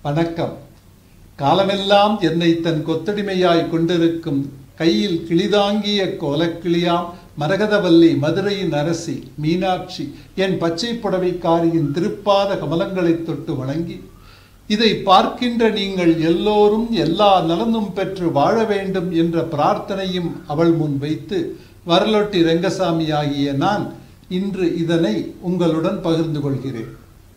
வணக்கம். காலமெல்லாம் என்னை தன் கொத்தடிமையாய் கொண்டிருக்கும் கையில் கிளிதாங்கிய கோலக்கிளியாம் மரகதவல்லி மதுரையின் அரசி மீனாட்சி என் பச்சை புடவைக்காரியின் திருப்பாத கமலங்களைத் தொட்டு வணங்கி, இதை பார்க்கின்ற நீங்கள் எல்லோரும் எல்லா நலனும் பெற்று வாழ வேண்டும் என்ற பிரார்த்தனையும் அவள் முன் வைத்து, வரலொட்டி ரெங்கசாமி ஆகிய நான் இன்று இதனை உங்களுடன் பகிர்ந்து கொள்கிறேன்.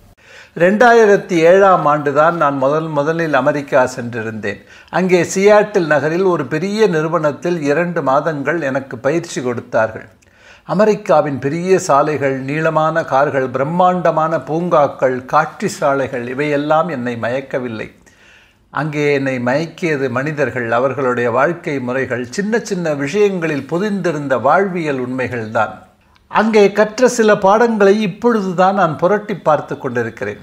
2007ஆம் ஆண்டுதான் நான் முதலில் அமெரிக்கா சென்றிருந்தேன். அங்கே சியாட்டில் நகரில் ஒரு பெரிய நிறுவனத்தில் 2 மாதங்கள் எனக்கு பயிற்சி கொடுத்தார்கள். அமெரிக்காவின் பெரிய சாலைகள், நீளமான கார்கள், பிரம்மாண்டமான பூங்காக்கள், காட்சி சாலைகள் இவையெல்லாம் என்னை மயக்கவில்லை. அங்கே என்னை மயக்கியது மனிதர்கள், அவர்களுடைய வாழ்க்கை முறைகள், சின்ன சின்ன விஷயங்களில் பொதிந்திருந்த வாழ்வியல் உண்மைகள்தான். அங்கே கற்ற சில பாடங்களை இப்பொழுதுதான் நான் புரட்டி பார்த்து கொண்டிருக்கிறேன்.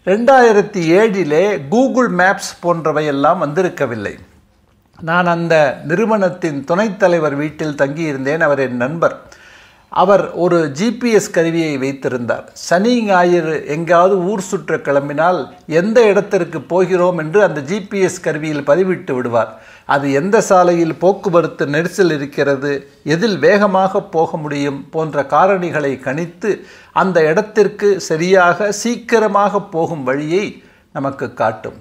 2007 கூகுள் மேப்ஸ் போன்றவையெல்லாம் வந்திருக்கவில்லை. நான் அந்த நிறுவனத்தின் துணைத் தலைவர் வீட்டில் தங்கியிருந்தேன். அவர் என் நண்பர். அவர் ஒரு GPS கருவியை வைத்திருந்தார். சனி ஞாயிறு எங்காவது ஊர் சுற்ற கிளம்பினால் எந்த இடத்திற்கு போகிறோம் என்று அந்த GPS கருவியில் பதிவிட்டு விடுவார். அது எந்த சாலையில் போக்குவரத்து நெரிசல் இருக்கிறது, எதில் வேகமாக போக முடியும் போன்ற காரணிகளை கணித்து அந்த இடத்திற்கு சரியாக சீக்கிரமாக போகும் வழியை நமக்கு காட்டும்.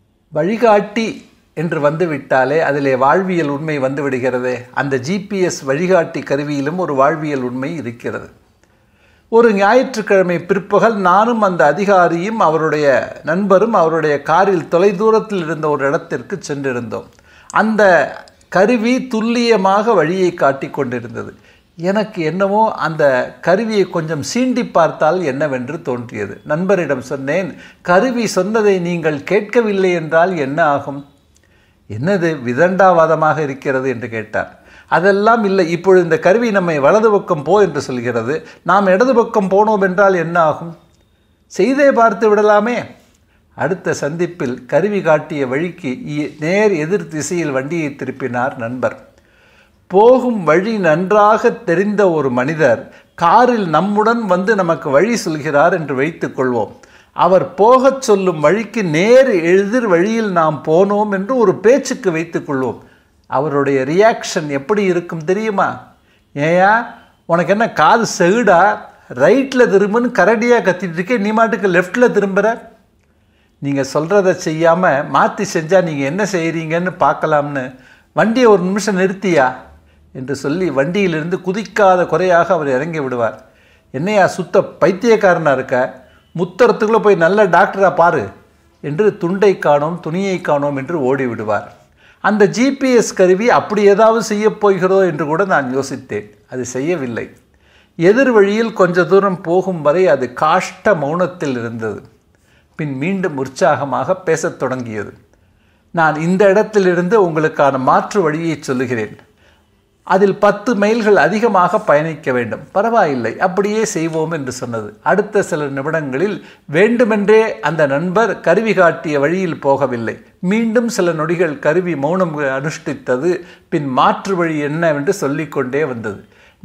வழிகாட்டி என்று வந்துவிட்டாலே அதிலே வாழ்வியல் உண்மை வந்துவிடுகிறது. அந்த GPS வழிகாட்டி கருவியிலும் ஒரு வாழ்வியல் உண்மை இருக்கிறது. ஒரு ஞாயிற்றுக்கிழமை பிற்பகல் நானும் அந்த அதிகாரியும் அவருடைய நண்பரும் அவருடைய காரில் தொலைதூரத்தில் இருந்த ஒரு இடத்திற்கு சென்றிருந்தோம். அந்த கருவி துல்லியமாக வழியை காட்டி கொண்டிருந்தது. எனக்கு என்னவோ அந்த கருவியை கொஞ்சம் சீண்டி பார்த்தால் என்னவென்று தோன்றியது. நண்பரிடம் சொன்னேன், கருவி சொன்னதை நீங்கள் கேட்கவில்லை என்றால் என்ன ஆகும்? என்னது விதண்டாவாதமாக இருக்கிறது என்று கேட்டார். அதெல்லாம் இல்லை, இப்பொழுது இந்த கருவி நம்மை வலது பக்கம் போ என்று சொல்கிறது. நாம் இடது பக்கம் போனோம் என்றால் என்ன ஆகும்? செய்தே பார்த்து விடலாமே. அடுத்த சந்திப்பில் கருவி காட்டிய வழிக்கு நேர் எதிர் திசையில் வண்டியை திருப்பினார் நண்பர். போகும் வழி நன்றாக தெரிந்த ஒரு மனிதர் காரில் நம்முடன் வந்து நமக்கு வழி சொல்கிறார் என்று வைத்துக் கொள்வோம். அவர் போகச் சொல்லும் வழிக்கு நேர் எதிர் வழியில் நாம் போனோம் என்று ஒரு பேச்சுக்கு வைத்துக் கொள்வோம். அவருடைய ரியாக்ஷன் எப்படி இருக்கும் தெரியுமா? ஏயா உனக்கு என்ன காது செகுடா, ரைட்டில் திரும்புன்னு கரடியாக கத்திட்டு இருக்கே, நீ மாட்டுக்கு லெஃப்டில் திரும்புகிற? நீங்கள் சொல்கிறத செய்யாமல் மாற்றி செஞ்சால் நீங்கள் என்ன செய்கிறீங்கன்னு பார்க்கலாம்னு வண்டியை ஒரு நிமிஷம் நிறுத்தியா என்று சொல்லி வண்டியிலிருந்து குதிக்காத குறையாக அவர் இறங்கி விடுவார். என்னையா சுத்த பைத்தியக்காரனாக இருக்க, முத்தரத்துக்குள்ளே போய் நல்ல டாக்டராக பாரு என்று துண்டை காணோம் துணியை காணோம் என்று ஓடிவிடுவார். அந்த GPS கருவி அப்படி ஏதாவது செய்யப் போகிறதோ என்று கூட நான் யோசித்தேன். அது செய்யவில்லை. எதிர் வழியில் கொஞ்ச தூரம் போகும் வரை அது காஷ்ட மௌனத்தில் இருந்தது. பின் மீண்டும் உற்சாகமாக பேசத் தொடங்கியது. நான் இந்த இடத்திலிருந்து உங்களுக்கான மாற்று வழியை சொல்லுகிறேன். அதில் 10 மைல்கள் அதிகமாக பயணிக்க வேண்டும். பரவாயில்லை, அப்படியே செய்வோம் என்று சொன்னது. அடுத்த சில நிமிடங்களில் வேண்டுமென்றே அந்த நண்பர் கருவி காட்டிய வழியில் போகவில்லை. மீண்டும் சில நொடிகள் கருவி மௌனம் அனுஷ்டித்தது. பின் மாற்று வழி என்னவென்று சொல்லிக்கொண்டே வந்தது.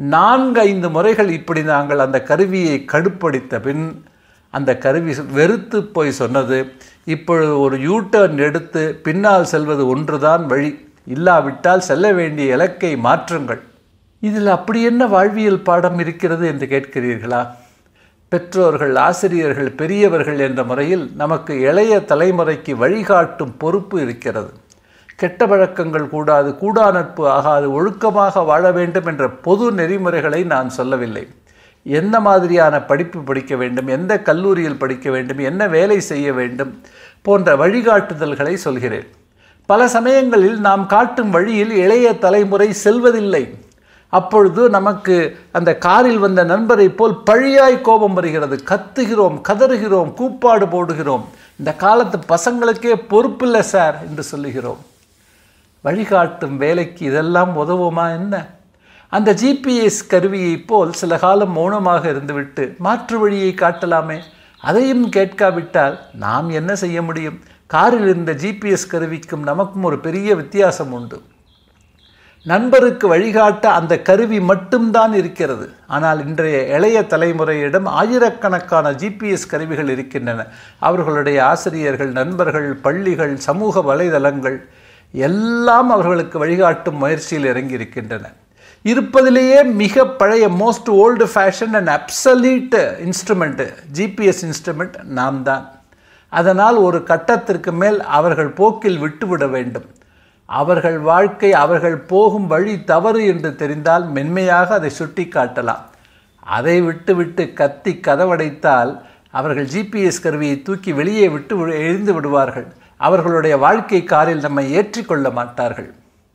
4-5 முறைகள் இப்படி நாங்கள் அந்த கருவியை கடுப்படுத்த பின் அந்த கருவி வெறுத்து போய் சொன்னது, இப்பொழுது ஒரு யூட்டர்ன் எடுத்து பின்னால் செல்வது ஒன்றுதான் வழி, இல்லாவிட்டால் செல்ல வேண்டிய இலக்கை மாற்றுங்கள். இதில் அப்படி என்ன வாழ்வியல் பாடம் இருக்கிறது என்று கேட்கிறீர்களா? பெற்றோர்கள், ஆசிரியர்கள், பெரியவர்கள் என்ற முறையில் நமக்கு இளைய தலைமுறைக்கு வழிகாட்டும் பொறுப்பு இருக்கிறது. கெட்ட பழக்கங்கள் கூடாது, கூடா நட்பு ஆகாது, ஒழுக்கமாக வாழ வேண்டும் என்ற பொது நெறிமுறைகளை நான் சொல்லவில்லை. என்ன மாதிரியான படிப்பு படிக்க வேண்டும், எந்த கல்லூரியில் படிக்க வேண்டும், என்ன வேலை செய்ய வேண்டும் போன்ற வழிகாட்டுதல்களை சொல்கிறேன். பல சமயங்களில் நாம் காட்டும் வழியில் இளைய தலைமுறை செல்வதில்லை. அப்பொழுது நமக்கு அந்த காரில் வந்த நண்பரை போல் பழியாய் கோபம் வருகிறது. கத்துகிறோம், கதறுகிறோம், கூப்பாடு போடுகிறோம். இந்த காலத்து பசங்களுக்கே பொறுப்பில்லை சார் என்று சொல்லுகிறோம். வழிகாட்டும் வேலைக்கு இதெல்லாம் உதவுமா என்ன? அந்த GPS கருவியை போல் சில காலம் மௌனமாக இருந்துவிட்டு மாற்று வழியை காட்டலாமே. அதையும் கேட்காவிட்டால் நாம் என்ன செய்ய முடியும்? காரில் இருந்த GPS கருவிக்கும் நமக்கும் ஒரு பெரிய வித்தியாசம் உண்டு. நண்பருக்கு வழிகாட்ட அந்த கருவி மட்டும்தான் இருக்கிறது. ஆனால் இன்றைய இளைய தலைமுறையிடம் ஆயிரக்கணக்கான GPS கருவிகள் இருக்கின்றன. அவர்களுடைய ஆசிரியர்கள், நண்பர்கள், பள்ளிகள், சமூக வலைதளங்கள் எல்லாம் அவர்களுக்கு வழிகாட்டும் முயற்சியில் இறங்கியிருக்கின்றன. இருப்பதிலேயே மிக பழைய most old fashion and absolute instrument GPS instrument நாம் தான். அதனால் ஒரு கட்டத்திற்கு மேல் அவர்கள் போக்கில் விட்டுவிட வேண்டும். அவர்கள் வாழ்க்கை, அவர்கள் போகும் வழி தவறு என்று தெரிந்தால் மென்மையாக அதை சுட்டி காட்டலாம். அதை விட்டு கத்தி கதவடைத்தால் அவர்கள் GPS கருவியை தூக்கி வெளியே விட்டு எரிந்து விடுவார்கள். அவர்களுடைய வாழ்க்கை காரில் நம்மை ஏற்றிக்கொள்ள மாட்டார்கள்.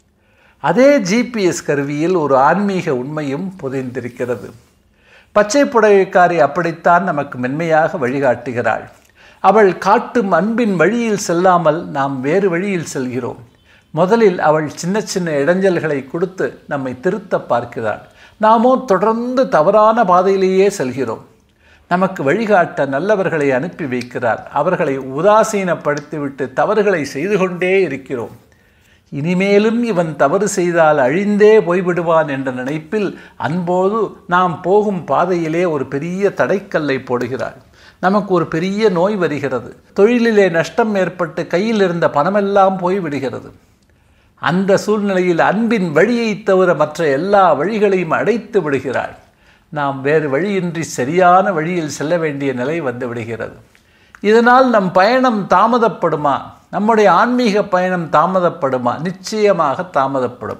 அதே GPS கருவியில் ஒரு ஆன்மீக உண்மையும் புதைந்திருக்கிறது. பச்சை புடவைக்காரி அப்படித்தான் நமக்கு மென்மையாக வழிகாட்டுகிறாள். அவள் காட்டும் அன்பின் வழியில் செல்லாமல் நாம் வேறு வழியில் செல்கிறோம். முதலில் அவள் சின்ன சின்ன இடைஞ்சல்களை கொடுத்து நம்மை திருத்த பார்க்கிறாள். நாமோ தொடர்ந்து தவறான பாதையிலேயே செல்கிறோம். நமக்கு வழிகாட்ட நல்லவர்களை அனுப்பி வைக்கிறார். அவர்களை உதாசீனப்படுத்திவிட்டு தவறுகளை செய்து கொண்டே இருக்கிறோம். இனிமேலும் இவன் தவறு செய்தால் அழிந்தே போய்விடுவான் என்ற நினைப்பில் அன்போது நாம் போகும் பாதையிலே ஒரு பெரிய தடைக்கல்லை போடுகிறாள். நமக்கு ஒரு பெரிய நோய் வருகிறது. தொழிலிலே நஷ்டம் ஏற்பட்டு கையில் இருந்த பணமெல்லாம் போய்விடுகிறது. அந்த சூழ்நிலையில் அன்பின் வழியை தவிர மற்ற எல்லா வழிகளையும் அடைத்து விடுகிறாள். நாம் வேறு வழியின்றி சரியான வழியில் செல்ல வேண்டிய நிலை வந்து விடுகிறது. இதனால் நம் பயணம் தாமதப்படுமா? நம்முடைய ஆன்மீக பயணம் தாமதப்படுமா? நிச்சயமாக தாமதப்படும்.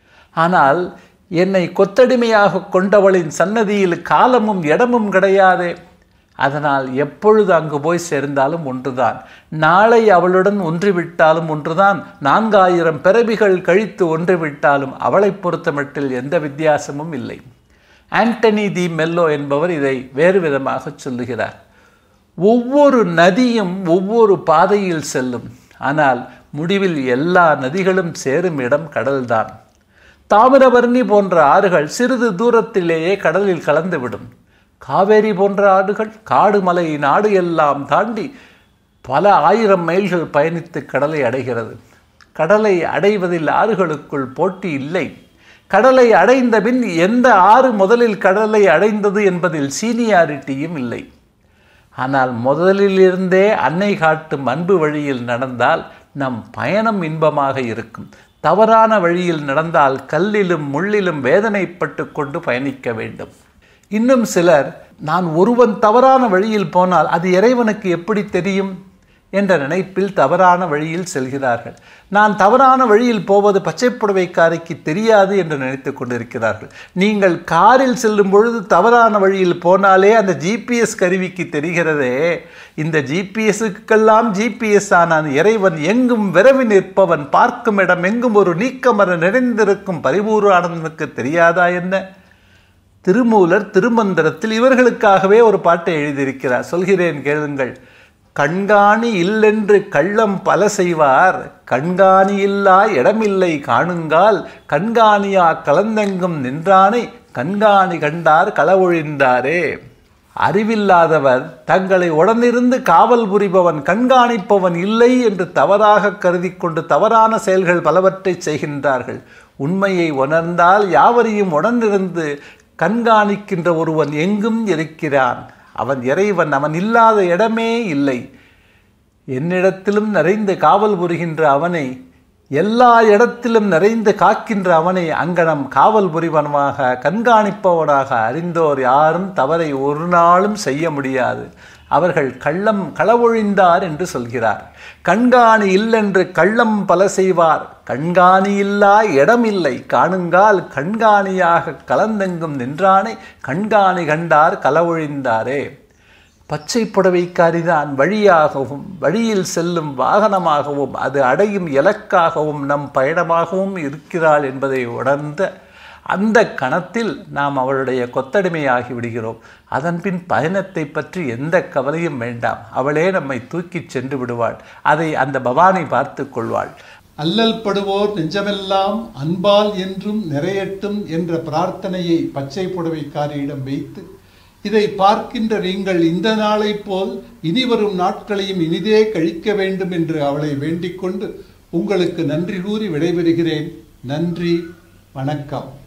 ஆனால் என்னை கொத்தடிமையாக கொண்டவளின் சன்னதியில் காலமும் இடமும் கிடையாதே. அதனால் எப்பொழுது அங்கு போய் சேர்ந்தாலும் ஒன்றுதான். நாளை அவளுடன் ஒன்றிவிட்டாலும் ஒன்றுதான். 4000 பிறவிகள் கழித்து ஒன்றிவிட்டாலும் அவளை பொறுத்தமட்டில் எந்த வித்தியாசமும் இல்லை. ஆண்டனி தி மெல்லோ என்பவர் இதை வேறு விதமாக சொல்லுகிறார். ஒவ்வொரு நதியும் ஒவ்வொரு பாதையில் செல்லும். ஆனால் முடிவில் எல்லா நதிகளும் சேரும் இடம் கடல்தான். தாமிரபரணி போன்ற ஆறுகள் சிறிது தூரத்திலேயே கடலில் கலந்துவிடும். காவேரி போன்ற ஆறுகள் காடு மலை நாடு எல்லாம் தாண்டி பல 1000 மைல்கள் பயணித்து கடலை அடைகிறது. கடலை அடைவதில் ஆறுகளுக்குள் போட்டி இல்லை. கடலை அடைந்த பின் எந்த ஆறு முதலில் கடலை அடைந்தது என்பதில் சீனியாரிட்டியும் இல்லை. ஆனால் முதலிலிருந்தே அன்னை காட்டும் அன்பு வழியில் நடந்தால் நம் பயணம் இன்பமாக இருக்கும். தவறான வழியில் நடந்தால் கல்லிலும் முள்ளிலும் வேதனைப்பட்டு கொண்டு பயணிக்க வேண்டும். இன்னும் சிலர், நான் ஒருவன் தவறான வழியில் போனால் அது இறைவனுக்கு எப்படி தெரியும் என்ற நினைப்பில் தவறான வழியில் செல்கிறார்கள். நான் தவறான வழியில் போவது பச்சை புடவைக்காரிக்கு தெரியாது என்று நினைத்து கொண்டிருக்கிறார்கள். நீங்கள் காரில் செல்லும் பொழுது தவறான வழியில் போனாலே அந்த GPS கருவிக்கு தெரிகிறதே. இந்த GPSக்கெல்லாம் GPS ஆனான் இறைவன், எங்கும் விரவி நிற்பவன், பார்க்கும் இடம் எங்கும் ஒரு நீக்கமர நிறைந்திருக்கும் பரிபூரணனுக்கு தெரியாதா என்ன? திருமூலர் திருமந்திரத்தில் இவர்களுக்காகவே ஒரு பாட்டை எழுதியிருக்கிறார். சொல்கிறேன் கேளுங்கள். கண்காணி இல்லென்று கள்ளம் பல செய்வார், கண்காணி இல்லா இடமில்லை காணுங்கால், கண்காணியா கலந்தெங்கும் நின்றானை கண்காணி கண்டார் களவொழிந்தாரே. அறிவில்லாதவர் தங்களை உடனிருந்து காவல் புரிபவன், கண்காணிப்பவன் இல்லை என்று தவறாக கருதி கொண்டு தவறான செயல்கள் பலவற்றை செய்கின்றார்கள். உண்மையை உணர்ந்தால் யாவரையும் உடனிருந்து கண்காணிக்கின்ற ஒருவன் எங்கும் இருக்கிறான். அவன் இறைவன். அவன் இல்லாத இடமே இல்லை. என்னிடத்திலும் நிறைந்து காவல் புரிகின்ற அவனை, எல்லா இடத்திலும் நிறைந்து காக்கின்ற அவனை அங்கனம் காவல் புரிவனமாக கண்காணிப்பவனாக அறிந்தோர் யாரும் தவறை ஒரு நாளும் செய்ய முடியாது. அவர்கள் களவொழிந்தார் என்று சொல்கிறார். கண்காணி இல்லென்று கள்ளம் பல செய்வார், கண்காணி இல்லா இடமில்லை காணுங்கால், கண்காணியாக கலந்தெங்கும் நின்றானை கண்காணி கண்டார் களவொழிந்தாரே. பச்சை புடவைக்காரிதான் வழியாகவும் வழியில் செல்லும் வாகனமாகவும் அது அடையும் இலக்காகவும் நம் பயணமாகவும் இருக்கிறாள் என்பதை உணர்ந்த அந்த கணத்தில் நாம் அவளுடைய கொத்தடிமையாகி விடுகிறோம். அதன்பின் பயணத்தை பற்றி எந்த கவலையும் வேண்டாம். அவளே நம்மை தூக்கிச் சென்று விடுவாள். அதை அந்த பவானி பார்த்து கொள்வாள். அல்லல் படுவோர் நெஞ்சமெல்லாம் அன்பால் என்றும் நிறையட்டும் என்ற பிரார்த்தனையை பச்சை புடவைக்காரியிடம் வைத்து, இதை பார்க்கின்ற நீங்கள் இந்த நாளை போல் இனி வரும் நாட்களையும் இனிதே கழிக்க வேண்டும் என்று அவளை வேண்டிக் கொண்டு உங்களுக்கு நன்றி கூறி விடைபெறுகிறேன். நன்றி, வணக்கம்.